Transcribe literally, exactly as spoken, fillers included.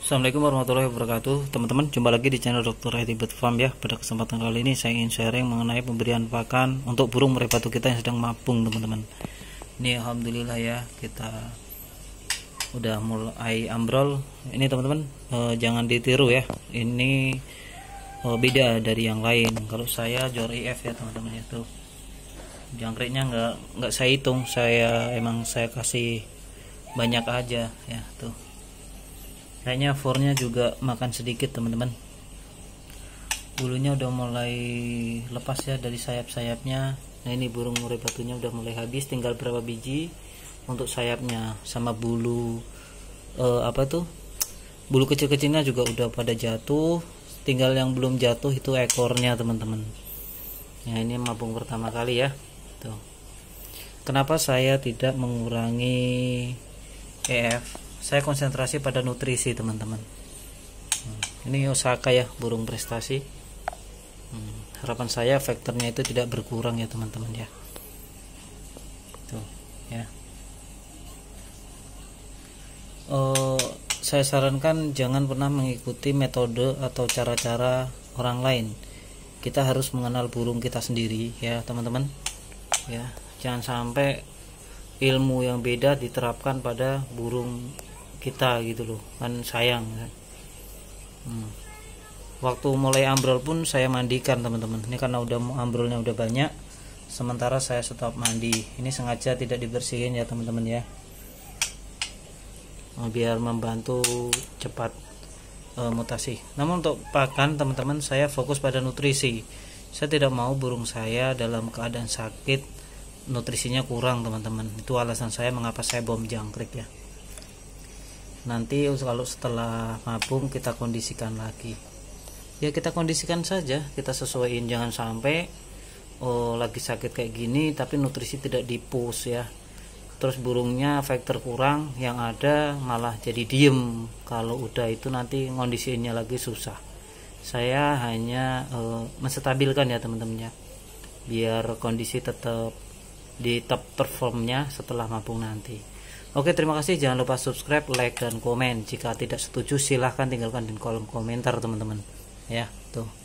Assalamualaikum warahmatullahi wabarakatuh. Teman-teman, jumpa lagi di channel dokter I T Bird Farm ya. Pada kesempatan kali ini saya ingin sharing mengenai pemberian pakan untuk burung murai batu kita yang sedang mapung, teman-teman. Ini alhamdulillah ya, kita udah mulai ambrol. Ini teman-teman, eh, jangan ditiru ya. Ini eh, beda dari yang lain. Kalau saya Jor I F ya, teman-teman, itu jangkriknya nggak nggak saya hitung, saya emang saya kasih banyak aja ya tuh. Kayaknya fornya juga makan sedikit, teman-teman. Bulunya udah mulai lepas ya dari sayap-sayapnya. Nah, ini burung murai batunya udah mulai habis, tinggal berapa biji untuk sayapnya, sama bulu eh, apa tuh bulu kecil-kecilnya juga udah pada jatuh. Tinggal yang belum jatuh itu ekornya, teman-teman. Nah, ini mabung pertama kali ya tuh. Kenapa saya tidak mengurangi E F? Saya konsentrasi pada nutrisi, teman-teman. hmm, Ini Osaka ya, burung prestasi. hmm, Harapan saya faktornya itu tidak berkurang ya, teman-teman ya. Tuh ya. Oh, saya sarankan jangan pernah mengikuti metode atau cara-cara orang lain. Kita harus mengenal burung kita sendiri ya, teman-teman. Ya, jangan sampai ilmu yang beda diterapkan pada burung kita gitu loh, kan sayang kan. hmm. Waktu mulai ambrol pun saya mandikan, teman-teman. Ini karena udah ambrolnya udah banyak, sementara saya stop mandi. Ini sengaja tidak dibersihin ya, teman-teman ya, biar membantu cepat e, mutasi. Namun untuk pakan, teman-teman, saya fokus pada nutrisi. Saya tidak mau burung saya dalam keadaan sakit, nutrisinya kurang, teman-teman. Itu alasan saya mengapa saya bom jangkrik ya. Nanti kalau setelah mabung kita kondisikan lagi ya, kita kondisikan saja, kita sesuaiin. Jangan sampai oh lagi sakit kayak gini tapi nutrisi tidak dipush ya, terus burungnya faktor kurang, yang ada malah jadi diem. Kalau udah itu nanti kondisinya lagi susah. Saya hanya uh, menstabilkan ya, teman-teman ya, biar kondisi tetap di top performnya setelah mabung nanti. Oke, terima kasih. Jangan lupa subscribe, like, dan komen. Jika tidak setuju silahkan tinggalkan di kolom komentar, teman-teman ya tuh.